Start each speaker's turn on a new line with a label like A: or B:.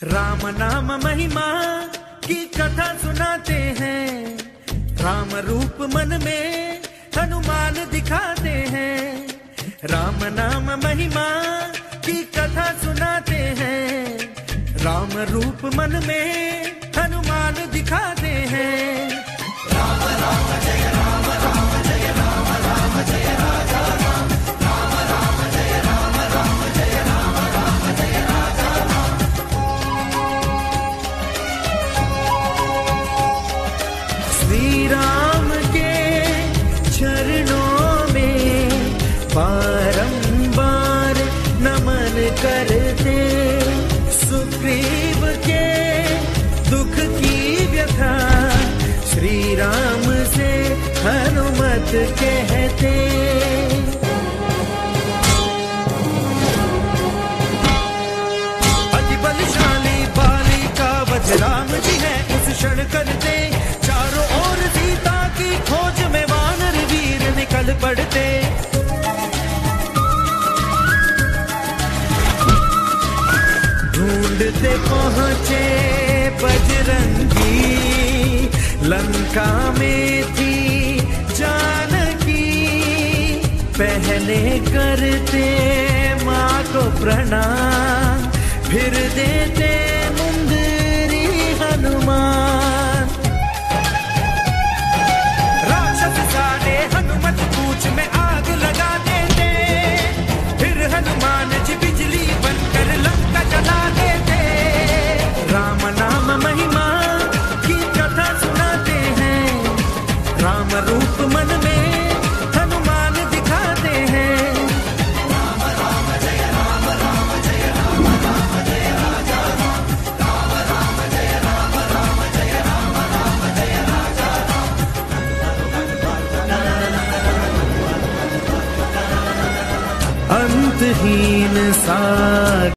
A: राम नाम महिमा की कथा सुनाते हैं, राम रूप मन में हनुमान दिखाते हैं। राम नाम महिमा की कथा सुनाते हैं, राम रूप मन में हनुमान दिखाते हैं। राम राम जय राम, राम जय राम, राम जय राजा राम, राम राम जय राम, राम जय राम, राम जय राजा राम। श्री राम के चरणों में बारंबार नमन करते, सुग्रीव के दुख की व्यथा श्री राम से हनुमत कहते। अति बलशाली बाली का वध राम जी है उस क्षण करते, चारों ओर सीता की खोज में वानर वीर निकल पड़ते। ढूंढते पहुंचे बजरंगी, लंका में थी जानकी। पहले करते माँ को प्रणाम, फिर देते मुंदरी हनुमान। राक्षस सारे हनुमत पूछ में आग लगा देते, फिर हनुमान जी बिजली बनकर लंका जला देते। राम नाम महिमा की कथा सुनाते हैं, राम रूप मन में हनुमान दिखाते हैं। राम राम जय राम, राम जय राम, राम जय राजा राम, राम राम जय राम, राम जय राम, राम जय राजा राम। अंतहीन सा